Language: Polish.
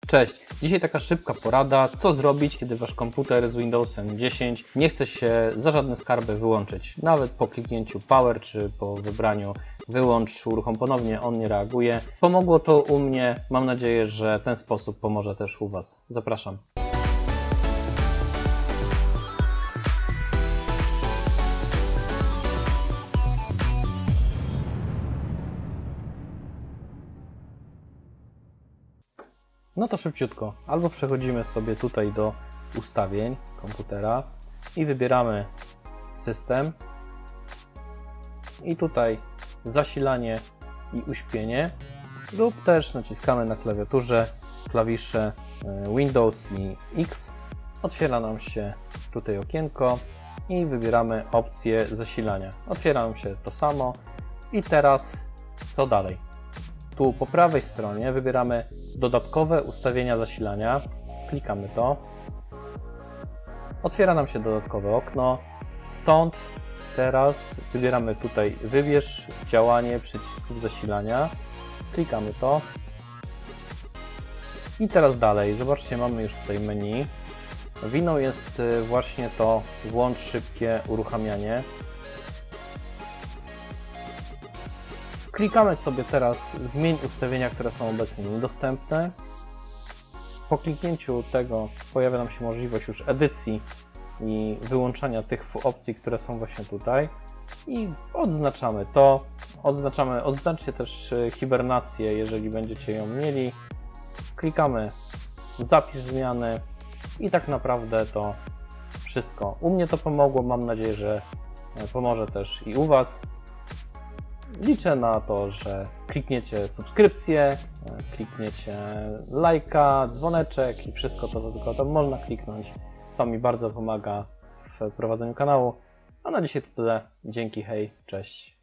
Cześć, dzisiaj taka szybka porada, co zrobić, kiedy Wasz komputer z Windowsem 10 nie chce się za żadne skarby wyłączyć. Nawet po kliknięciu Power czy po wybraniu wyłącz, uruchom ponownie, on nie reaguje. Pomogło to u mnie, mam nadzieję, że ten sposób pomoże też u Was. Zapraszam. No to szybciutko, albo przechodzimy sobie tutaj do ustawień komputera i wybieramy system i tutaj zasilanie i uśpienie, lub też naciskamy na klawiaturze klawisze Windows i X. Otwiera nam się tutaj okienko i wybieramy opcję zasilania. Otwiera nam się to samo i teraz co dalej? Tu po prawej stronie wybieramy dodatkowe ustawienia zasilania, klikamy to, otwiera nam się dodatkowe okno, stąd teraz wybieramy tutaj wybierz działanie przycisków zasilania, klikamy to i teraz dalej, zobaczcie, mamy już tutaj menu, winą jest właśnie to włącz szybkie uruchamianie. Klikamy sobie teraz zmień ustawienia, które są obecnie niedostępne. Po kliknięciu tego pojawia nam się możliwość już edycji i wyłączania tych opcji, które są właśnie tutaj. I odznaczamy to. Odznaczcie też hibernację, jeżeli będziecie ją mieli. Klikamy zapisz zmiany i tak naprawdę to wszystko. U mnie to pomogło, mam nadzieję, że pomoże też i u Was. Liczę na to, że klikniecie subskrypcję, klikniecie lajka, dzwoneczek i wszystko to, tylko to można kliknąć. To mi bardzo pomaga w prowadzeniu kanału. A na dzisiaj to tyle. Dzięki, hej, cześć.